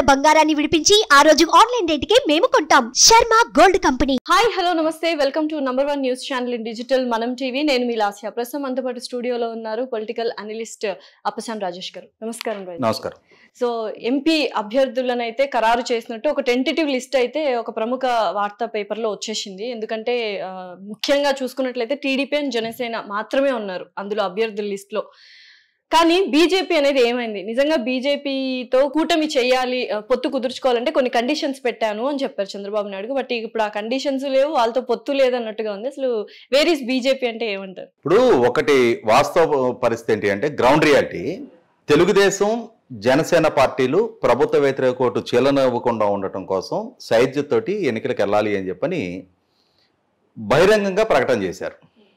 బంగారాన్ని విడిపించి ఆ రోజు ఆన్లైన్ రేటుకే మేము కొంటాం. Sharma gold company. Hi hello నమస్తే, welcome to #1 news channel in digital Manam TV. నేను మీ లాస్య. ప్రస్తుతం మనతో పాటు స్టూడియోలో ఉన్నారు పొలిటికల్ అనలిస్ట్ అప్పసాని రాజేష్ గారు. నమస్కారం. నమస్కారం. సో ఎంపీ అభ్యర్థులను అయితే ఖరారు చేసినట్టు ఒక టెంటేటివ్ లిస్ట్ అయితే ఒక ప్రముఖ వార్తా పేపర్ లో వచ్చేసింది. ఎందుకంటే ముఖ్యంగా చూసుకున్నట్లయితే టీడీపీ అండ్ జనసేన మాత్రమే ఉన్నారు అందులో అభ్యర్థుల లిస్ట్ లో. కానీ బీజేపీ అనేది ఏమైంది? నిజంగా బీజేపీతో కూటమి చేయాలి, పొత్తు కుదుర్చుకోవాలంటే కొన్ని కండిషన్స్ పెట్టాను అని చెప్పారు చంద్రబాబు నాయుడు. బట్ ఇప్పుడు ఆ కండిషన్స్ లేవు, వాళ్ళతో పొత్తు లేదన్నట్టుగా ఉంది. అసలు వేర్ ఈస్ బీజేపీ అంటే ఏమంటారు? ఇప్పుడు ఒకటి వాస్తవ పరిస్థితి ఏంటి అంటే, గ్రౌండ్ రియాలిటీ, తెలుగుదేశం జనసేన పార్టీలు ప్రభుత్వ వ్యతిరేక ఓటు చీలనివ్వకుండా ఉండటం కోసం సైద్యతోటి ఎన్నికలకు వెళ్ళాలి అని చెప్పని బహిరంగంగా ప్రకటన చేశారు.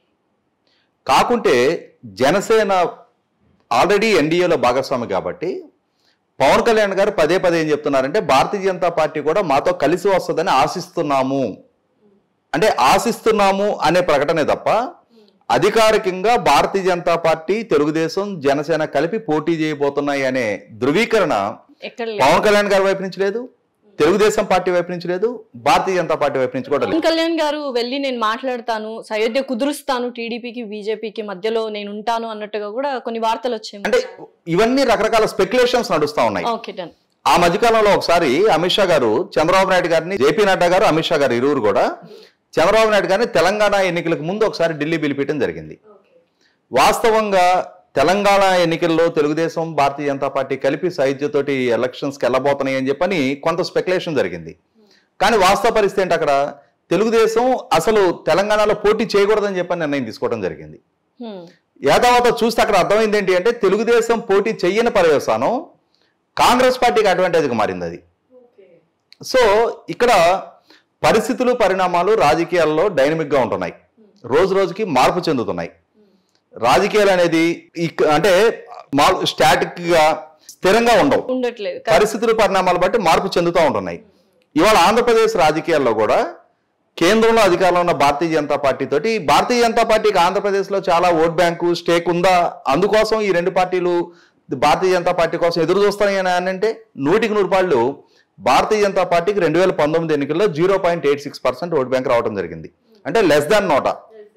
కాకుంటే జనసేన ఆల్రెడీ ఎన్డీఏలో భాగస్వామి కాబట్టి పవన్ కళ్యాణ్ గారు పదే పదే ఏం చెప్తున్నారంటే, భారతీయ జనతా పార్టీ కూడా మాతో కలిసి వస్తుందని ఆశిస్తున్నాము అంటే ఆశిస్తున్నాము అనే ప్రకటనే తప్ప అధికారికంగా భారతీయ జనతా పార్టీ తెలుగుదేశం జనసేన కలిపి పోటీ చేయబోతున్నాయి అనే ధృవీకరణ పవన్ కళ్యాణ్ గారి వైపు నుంచి లేదు, తెలుగుదేశం పార్టీ వైపు నుంచి లేదు, భారతీయ జనతా పార్టీ వైపు నుంచి కూడా లేదు. పవన్ కళ్యాణ్ గారు వెళ్ళి నేను మాట్లాడతాను, సయోధ్య కుదురుస్తాను, టీడీపీకి బీజేపీకి మధ్యలో నేను ఉంటాను అన్నట్టుగా కూడా కొన్ని వార్తలు వచ్చాయి. అంటే ఇవన్నీ రకరకాల స్పెక్యులేషన్స్ నడుస్తా ఉన్నాయి. ఆ మధ్యకాలంలో ఒకసారి అమిత్ షా గారు చంద్రబాబు నాయుడు గారిని, జేపీ నడ్డా గారు, అమిత్ షా గారు ఇరువురు కూడా చంద్రబాబు నాయుడు గారిని తెలంగాణ ఎన్నికలకు ముందు ఒకసారి ఢిల్లీ పిలిపించడం జరిగింది. వాస్తవంగా తెలంగాణ ఎన్నికల్లో తెలుగుదేశం భారతీయ జనతా పార్టీ కలిపి సైద్యతోటి ఎలక్షన్స్కి వెళ్ళబోతున్నాయి అని చెప్పని కొంత స్పెక్యులేషన్ జరిగింది. కానీ వాస్తవ పరిస్థితి ఏంటి, అక్కడ తెలుగుదేశం అసలు తెలంగాణలో పోటీ చేయకూడదని చెప్పని నిర్ణయం తీసుకోవడం జరిగింది. యాదావత చూస్తే అక్కడ అర్థమైంది ఏంటి అంటే, తెలుగుదేశం పోటీ చెయ్యని పర్యవసానం కాంగ్రెస్ పార్టీకి అడ్వాంటేజ్గా మారింది అది. సో ఇక్కడ పరిస్థితులు పరిణామాలు రాజకీయాల్లో డైనమిక్గా ఉంటున్నాయి, రోజు రోజుకి మార్పు చెందుతున్నాయి. రాజకీయాలు అనేది అంటే స్టాటిక్ గా స్థిరంగా ఉండవు, పరిస్థితులు పరిణామాలు బట్టి మార్పు చెందుతూ ఉంటున్నాయి. ఇవాళ ఆంధ్రప్రదేశ్ రాజకీయాల్లో కూడా కేంద్రంలో అధికారంలో ఉన్న భారతీయ జనతా పార్టీ తోటి, భారతీయ జనతా పార్టీకి ఆంధ్రప్రదేశ్ లో చాలా ఓట్ బ్యాంకు స్టేక్ ఉందా, అందుకోసం ఈ రెండు పార్టీలు భారతీయ జనతా పార్టీ కోసం ఎదురు చూస్తాయని అంటే 100% భారతీయ జనతా పార్టీకి 2019 ఎన్నికల్లో 0.86% ఓట్ బ్యాంక్ రావడం జరిగింది, అంటే లెస్ దాన్ నోటా.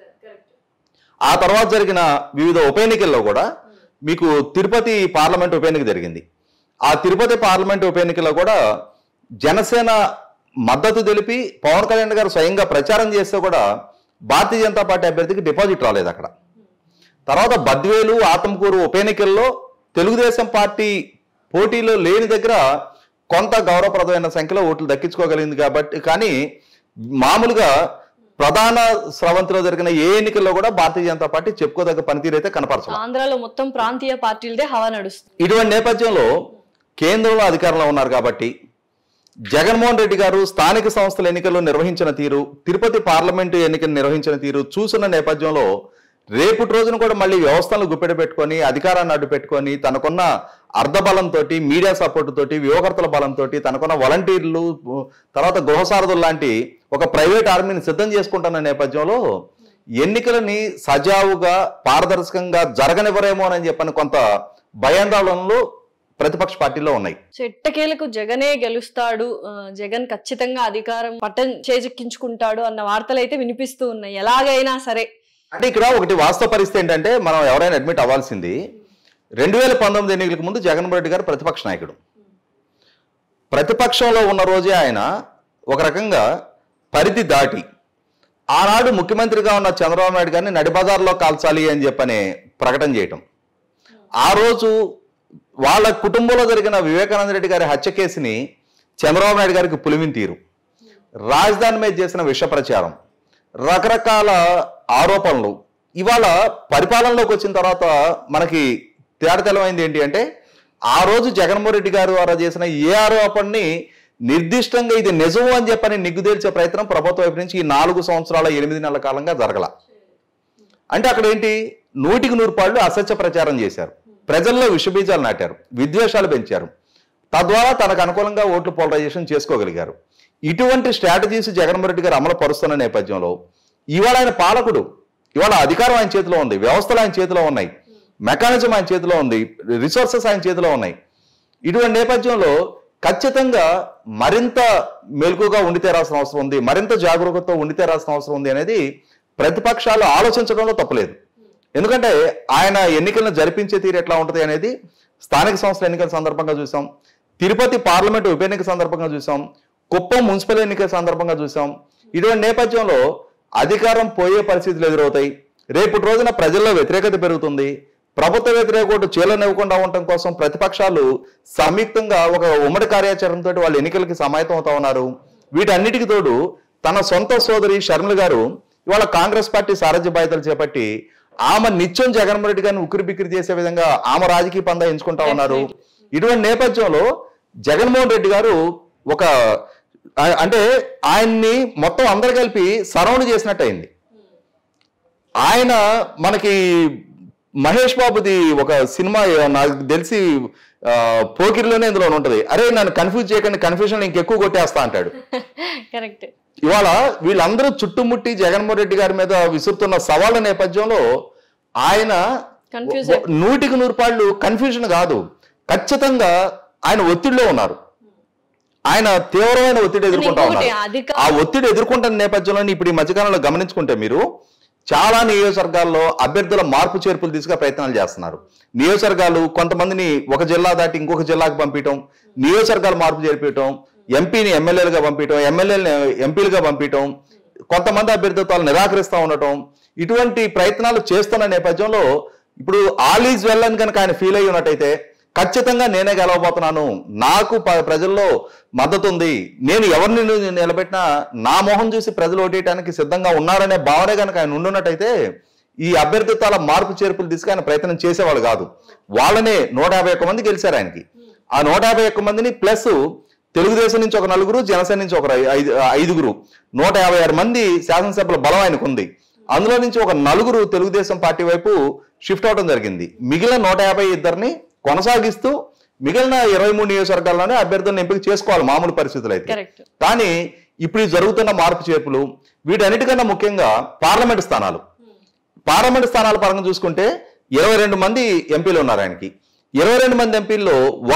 ఆ తర్వాత జరిగిన వివిధ ఉప ఎన్నికల్లో కూడా మీకు తిరుపతి పార్లమెంట్ ఉప ఎన్నిక జరిగింది. ఆ తిరుపతి పార్లమెంట్ ఉప ఎన్నికల్లో కూడా జనసేన మద్దతు తెలిపి పవన్ కళ్యాణ్ గారు స్వయంగా ప్రచారం చేస్తే కూడా భారతీయ జనతా పార్టీ అభ్యర్థికి డిపాజిట్ రాలేదు అక్కడ. తర్వాత బద్వేలు, ఆత్మకూరు ఉప ఎన్నికల్లో తెలుగుదేశం పార్టీ పోటీలో లేని దగ్గర కొంత గౌరవప్రదమైన సంఖ్యలో ఓట్లు దక్కించుకోగలిగింది కాబట్టి, కానీ మామూలుగా ప్రధాన స్రవంతిలో జరిగిన ఏ ఎన్నికల్లో కూడా భారతీయ జనతా పార్టీ చెప్పుకోదగ్గ పనితీరు అయితే కనపరచాలి. ఆంధ్రాలో మొత్తం ప్రాంతీయ పార్టీలదే హవా నడుస్తుంది. ఇటువంటి నేపథ్యంలో కేంద్రంలో అధికారంలో ఉన్నారు కాబట్టి జగన్మోహన్ రెడ్డి గారు స్థానిక సంస్థల ఎన్నికల్లో నిర్వహించిన తీరు, తిరుపతి పార్లమెంటు ఎన్నికలు నిర్వహించిన తీరు చూసిన నేపథ్యంలో రేపటి రోజున కూడా మళ్ళీ వ్యవస్థలను గుప్పెడ పెట్టుకొని, అధికారాన్ని అడ్డు పెట్టుకొని, తనకున్న అర్ధబలంతో, మీడియా సపోర్ట్ తోటి, వ్యూహకర్తల బలంతో, తనకున్న వాలంటీర్లు, తర్వాత గృహసారథులు లాంటి ఒక ప్రైవేట్ ఆర్మీని సిద్ధం చేసుకుంటున్న నేపథ్యంలో ఎన్నికలని సజావుగా పారదర్శకంగా జరగనివ్వరేమో అని చెప్పని కొంత భయాందోళనలు ప్రతిపక్ష పార్టీలో ఉన్నాయి. ఎట్టకేలకు జగనే గెలుస్తాడు, జగన్ ఖచ్చితంగా అధికారం పట్టం చేజెక్కించుకుంటాడు అన్న వార్తలు అయితే వినిపిస్తూ ఉన్నాయి. ఎలాగైనా సరే అంటే ఇక్కడ ఒకటి వాస్తవ పరిస్థితి ఏంటంటే, మనం ఎవరైనా అడ్మిట్ అవ్వాల్సింది, 2019 ఎన్నికలకు ముందు జగన్మోహన్ రెడ్డి గారు ప్రతిపక్ష నాయకుడు. ప్రతిపక్షంలో ఉన్న రోజే ఆయన ఒక రకంగా పరిధి దాటి ఆనాడు ముఖ్యమంత్రిగా ఉన్న చంద్రబాబు నాయుడు గారిని నడిబజార్లో కాల్చాలి అని చెప్పనే ప్రకటన చేయటం, ఆ రోజు వాళ్ళ కుటుంబంలో జరిగిన వివేకానంద రెడ్డి గారి హత్య కేసుని చంద్రబాబు నాయుడు గారికి పులిమిన తీరు, రాజధాని మీద చేసిన విష ప్రచారం, రకరకాల ఆరోపణలు. ఇవాళ పరిపాలనలోకి వచ్చిన తర్వాత మనకి తేడతెలమైంది ఏంటి అంటే, ఆ రోజు జగన్మోహన్ రెడ్డి గారు వారు చేసిన ఏ ఆరోపణని నిర్దిష్టంగా ఇది నిజం అని చెప్పని నిగ్గుదేల్చే ప్రయత్నం ప్రభుత్వం వైపు నుంచి ఈ 4 సంవత్సరాల 8 నెలల కాలంగా జరగల. అంటే అక్కడ ఏంటి, 100% అసత్య ప్రచారం చేశారు, ప్రజల్లో విషబీజాలు నాటారు, విద్వేషాలు పెంచారు, తద్వారా తనకు అనుకూలంగా ఓట్లు పోలరైజేషన్ చేసుకోగలిగారు. ఇటువంటి స్ట్రాటజీస్ జగన్మోహన్ రెడ్డి గారు అమలు పరుస్తున్న నేపథ్యంలో ఇవాళ ఆయన పాలకుడు, ఇవాళ అధికారం ఆయన చేతిలో ఉంది, వ్యవస్థలు ఆయన చేతిలో ఉన్నాయి, మెకానిజం ఆయన చేతిలో ఉంది, రిసోర్సెస్ ఆయన చేతిలో ఉన్నాయి. ఇటువంటి నేపథ్యంలో ఖచ్చితంగా మరింత మెలకుగా ఉండి తీరాల్సిన అవసరం ఉంది, మరింత జాగరూకతతో ఉండి తీరాల్సిన అవసరం ఉంది అనేది ప్రతిపక్షాలు ఆలోచించడంలో తప్పలేదు. ఎందుకంటే ఆయన ఎన్నికలను జరిపించే తీరు ఎట్లా ఉంటుంది అనేది స్థానిక సంస్థల ఎన్నికల సందర్భంగా చూసాం, తిరుపతి పార్లమెంటు ఉప ఎన్నిక సందర్భంగా చూసాం, కుప్పం మున్సిపల్ ఎన్నికల సందర్భంగా చూసాం. ఇటువంటి నేపథ్యంలో అధికారం పోయే పరిస్థితులు ఎదురవుతాయి. రేపటి రోజున ప్రజల్లో వ్యతిరేకత పెరుగుతుంది. ప్రభుత్వ వ్యతిరేక ఓటు చీలనివ్వకుండా ఉండటం కోసం ప్రతిపక్షాలు సంయుక్తంగా ఒక ఉమ్మడి కార్యాచరణతో వాళ్ళు ఎన్నికలకి సమాయత్తం అవుతా ఉన్నారు. వీటన్నిటికి తోడు తన సొంత సోదరి షర్మిల గారు ఇవాళ కాంగ్రెస్ పార్టీ సారథ్య బాధ్యతలు చేపట్టి ఆమె నిత్యం జగన్మోహన్ రెడ్డి గారిని ఉక్కిరి బిక్కిరి చేసే విధంగా ఆమె రాజకీయ పందా ఎంచుకుంటా ఉన్నారు. ఇటువంటి నేపథ్యంలో జగన్మోహన్ రెడ్డి గారు ఒక అంటే ఆయన్ని మొత్తం అందరు కలిపి సరౌండ్ చేసినట్టు అయింది. ఆయన మనకి మహేష్ బాబుది ఒక సినిమా నాకు తెలిసి పోకిరిలోనే ఇందులో ఉంటది, అరే నన్ను కన్ఫ్యూజ్ చేయకండి, కన్ఫ్యూజన్ ఇంకెక్కువ కొట్టేస్తా అంటాడు. ఇవాళ వీళ్ళందరూ చుట్టుముట్టి జగన్మోహన్ రెడ్డి గారి మీద విసురుతున్న సవాళ్ళ నేపథ్యంలో ఆయన 100% కన్ఫ్యూజన్ కాదు, ఖచ్చితంగా ఆయన ఒత్తిడిలో ఉన్నారు. ఆయన తీవ్రమైన ఒత్తిడి ఎదుర్కొంటా ఉన్నారు. ఆ ఒత్తిడి ఎదుర్కొంటున్న నేపథ్యంలో ఇప్పుడు ఈ మధ్యకాలంలో గమనించుకుంటే మీరు చాలా నియోజకవర్గాల్లో అభ్యర్థుల మార్పు చేర్పులు తీసుకునే ప్రయత్నాలు చేస్తున్నారు. నియోజకవర్గాలు కొంతమందిని ఒక జిల్లా దాటి ఇంకొక జిల్లాకు పంపించడం, నియోజకవర్గాలు మార్పు చేర్పించడం, ఎంపీని ఎమ్మెల్యేలుగా పంపించడం, ఎమ్మెల్యేని ఎంపీలుగా పంపించడం, కొంతమంది అభ్యర్థిత్వాలు నిరాకరిస్తూ ఉండటం, ఇటువంటి ప్రయత్నాలు చేస్తున్న నేపథ్యంలో ఇప్పుడు ఆల్ ఈజ్ వెల్ అని కనుక ఆయన ఫీల్ అయ్యి ఉన్నట్టయితే ఖచ్చితంగా నేనే గెలవబోతున్నాను, నాకు ప్రజల్లో మద్దతు ఉంది, నేను ఎవరిని నిలబెట్టినా నా మొహం చూసి ప్రజలు ఓటేయడానికి సిద్ధంగా ఉన్నారనే భావనే కనుక ఆయన ఉండున్నట్టయితే ఈ అభ్యర్థిత్వాల మార్పు చేర్పులు తీసుకు ఆయన ప్రయత్నం చేసేవాళ్ళు కాదు. వాళ్ళనే 151 మంది గెలిచారు ఆయనకి. ఆ 151 మందిని ప్లస్ తెలుగుదేశం నుంచి ఒక 4, జనసేన నుంచి ఒక 5, 156 మంది శాసనసభ్యుల బలం ఆయనకు ఉంది. అందులో నుంచి ఒక 4 తెలుగుదేశం పార్టీ వైపు షిఫ్ట్ అవడం జరిగింది. మిగిలిన 152ని కొనసాగిస్తూ మిగిలిన 23 నియోజకవర్గాల్లోనే అభ్యర్థులను ఎంపిక చేసుకోవాలి మామూలు పరిస్థితులు అయితే. కానీ ఇప్పుడు జరుగుతున్న మార్పు చేర్పులు వీటన్నిటికన్నా ముఖ్యంగా పార్లమెంట్ స్థానాల పరంగా చూసుకుంటే 22 మంది ఎంపీలు ఉన్నారు ఆయనకి. 22 మంది ఎంపీల్లో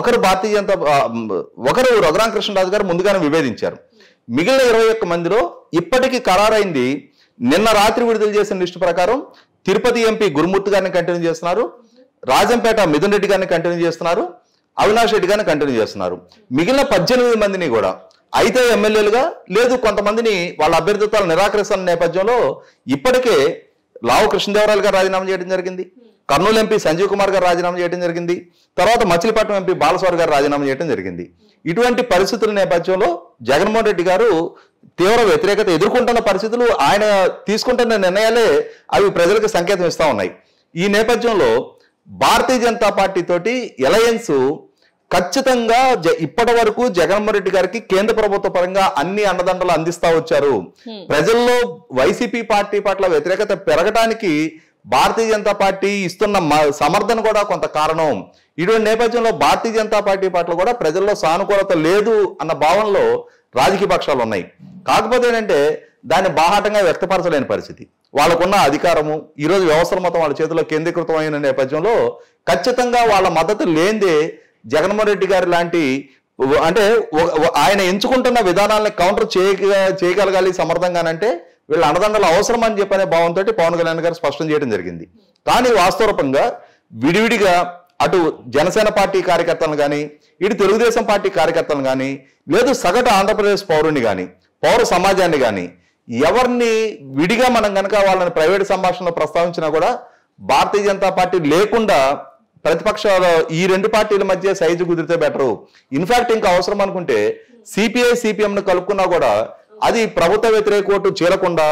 ఒకరు రఘురామకృష్ణరాజు గారు ముందుగానే విభేదించారు. మిగిలిన 21 మందిలో ఇప్పటికీ ఖరారైంది, నిన్న రాత్రి విడుదల చేసిన లిస్టు ప్రకారం తిరుపతి ఎంపీ గురుమూర్తి గారిని కంటిన్యూ చేస్తున్నారు, రాజంపేట మిథున్ రెడ్డి గారిని కంటిన్యూ చేస్తున్నారు, అవినాష్ రెడ్డి గారిని కంటిన్యూ చేస్తున్నారు. మిగిలిన 18 మందిని కూడా అయితే ఎమ్మెల్యేలుగా లేదు కొంతమందిని వాళ్ళ అభ్యర్థిత్వాలు నిరాకరిస్తున్న నేపథ్యంలో ఇప్పటికే లావు కృష్ణదేవరాయలు గారు రాజీనామా చేయడం జరిగింది, కర్నూలు ఎంపీ సంజీవ్ కుమార్ గారు రాజీనామా చేయడం జరిగింది, తర్వాత మచిలీపట్నం ఎంపీ బాలస్వామి గారు రాజీనామా చేయడం జరిగింది. ఇటువంటి పరిస్థితుల నేపథ్యంలో జగన్మోహన్ రెడ్డి గారు తీవ్ర వ్యతిరేకత ఎదుర్కొంటున్న పరిస్థితులు, ఆయన తీసుకుంటున్న నిర్ణయాలే అవి ప్రజలకు సంకేతం ఇస్తా ఉన్నాయి. ఈ నేపథ్యంలో భారతీయ జనతా పార్టీ తోటి అలయన్స్ ఖచ్చితంగా ఇప్పటి వరకు జగన్మోహన్ రెడ్డి గారికి కేంద్ర ప్రభుత్వ పరంగా అన్ని అండదండలు అందిస్తా వచ్చారు. ప్రజల్లో వైసీపీ పార్టీ పట్ల వ్యతిరేకత పెరగడానికి భారతీయ జనతా పార్టీ ఇస్తున్న సమర్థన కూడా కొంత కారణం. ఇటువంటి నేపథ్యంలో భారతీయ జనతా పార్టీ పట్ల కూడా ప్రజల్లో సానుకూలత లేదు అన్న భావనలో రాజకీయ పక్షాలు ఉన్నాయి. కాకపోతే ఏంటంటే దాన్ని బాహాటంగా వ్యక్తపరచలేని పరిస్థితి. వాళ్ళకున్న అధికారము ఈరోజు వ్యవస్థల మొత్తం వాళ్ళ చేతిలో కేంద్రీకృతమైన నేపథ్యంలో ఖచ్చితంగా వాళ్ళ మద్దతు లేనిదే జగన్మోహన్ రెడ్డి గారి లాంటి అంటే ఆయన ఎంచుకుంటున్న విధానాలను కౌంటర్ చేయగలగాలి సమర్థంగానంటే వీళ్ళ అండదండలు అవసరం అని చెప్పనే భావంతో పవన్ కళ్యాణ్ గారు స్పష్టం చేయడం జరిగింది. కానీ వాస్తవరూపంగా విడివిడిగా అటు జనసేన పార్టీ కార్యకర్తలను కానీ ఇటు తెలుగుదేశం పార్టీ కార్యకర్తలను కానీ లేదు సగటు ఆంధ్రప్రదేశ్ పౌరుని కానీ పౌర సమాజాన్ని కానీ ఎవరిని విడిగా మనం కనుక వాళ్ళని ప్రైవేట్ సంభాషణలో ప్రస్తావించినా కూడా భారతీయ జనతా పార్టీ లేకుండా ప్రతిపక్షాల ఈ రెండు పార్టీల మధ్య సైజు కుదిరితే బెటరు. ఇన్ఫాక్ట్ ఇంకా అవసరం అనుకుంటే సిపిఐ సిపిఎం ను కలుపుకున్నా కూడా అది ప్రభుత్వ వ్యతిరేక ఓటు చేరకుండా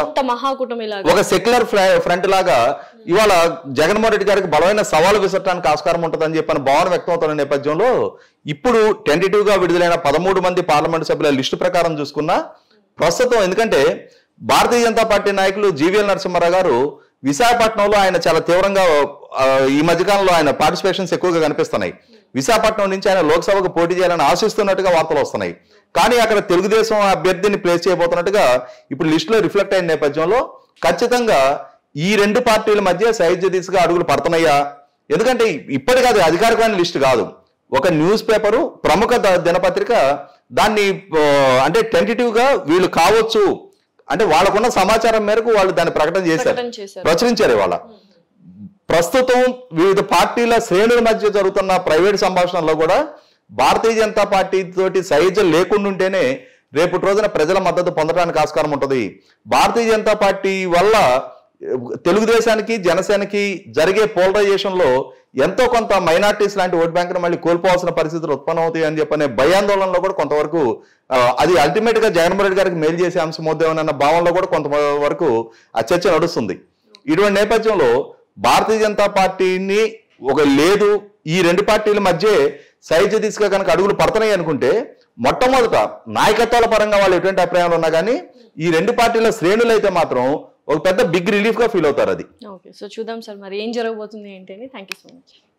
ఒక సెక్యులర్ ఫ్రంట్ లాగా ఇవాళ జగన్మోహన్ రెడ్డి గారికి బలమైన సవాలు విసరడానికి ఆస్కారం ఉంటుందని చెప్పని భావన వ్యక్తం అవుతున్న నేపథ్యంలో ఇప్పుడు టెంటేటివ్ గా విడుదలైన 13 మంది పార్లమెంట్ సభ్యుల లిస్టు ప్రకారం చూసుకున్నా ప్రస్తుతం ఎందుకంటే భారతీయ జనతా పార్టీ నాయకులు జీవీఎల్ నరసింహారావు గారు విశాఖపట్నంలో ఆయన చాలా తీవ్రంగా ఈ మధ్యకాలంలో ఆయన పార్టిసిపేషన్స్ ఎక్కువగా కనిపిస్తున్నాయి. విశాఖపట్నం నుంచి ఆయన లోక్సభకు పోటీ చేయాలని ఆశిస్తున్నట్టుగా వార్తలు వస్తున్నాయి. కానీ అక్కడ తెలుగుదేశం అభ్యర్థిని ప్లేస్ చేయబోతున్నట్టుగా ఇప్పుడు లిస్టులో రిఫ్లెక్ట్ అయిన నేపథ్యంలో ఖచ్చితంగా ఈ రెండు పార్టీల మధ్య సైజ్ దిశగా అడుగులు పడుతున్నాయా? ఎందుకంటే ఇప్పటికీ అది అధికారికమైన లిస్టు కాదు, ఒక న్యూస్ పేపరు ప్రముఖ దినపత్రిక దాన్ని అంటే టెంటేటివ్ గా వీళ్ళు కావచ్చు అంటే వాళ్ళకున్న సమాచారం మేరకు వాళ్ళు దాన్ని ప్రకటన చేశారు, ప్రచురించారు. ఇవాళ ప్రస్తుతం వివిధ పార్టీల శ్రేణుల మధ్య జరుగుతున్న ప్రైవేట్ సంభాషణలో కూడా భారతీయ జనతా పార్టీ తోటి సైజం లేకుండా ఉంటేనే రేపటి రోజున ప్రజల మద్దతు పొందడానికి ఆస్కారం ఉంటుంది. భారతీయ జనతా పార్టీ వల్ల తెలుగుదేశానికి జనసేనకి జరిగే పోలరైజేషన్ లో ఎంతో కొంత మైనార్టీస్ లాంటి ఓట్ బ్యాంకును మళ్ళీ కోల్పోవాల్సిన పరిస్థితులు ఉత్పన్నమవుతాయి అని చెప్పనే భయాందోళనలో కూడా కొంతవరకు అది అల్టిమేట్ గా జగన్మోహన్ రెడ్డి గారికి మేలు చేసే అంశం అవుతామన్న భావనలో కూడా కొంతవరకు ఆ చర్చ నడుస్తుంది. ఇటువంటి నేపథ్యంలో భారతీయ జనతా పార్టీని లేదు ఈ రెండు పార్టీల మధ్య సైజు దిశగా కనుక అడుగులు పడుతున్నాయి అనుకుంటే మొట్టమొదట నాయకత్వాల పరంగా వాళ్ళు ఎటువంటి అభిప్రాయాలు ఉన్నా కానీ ఈ రెండు పార్టీల శ్రేణులు అయితే మాత్రం ఒక పెద్ద బిగ్ రిలీఫ్ గా ఫీల్ అవుతారు. అది ఓకే, సో చూద్దాం సార్ మరి ఏం జరగబోతుంది ఏంటి అని. Thank you so much.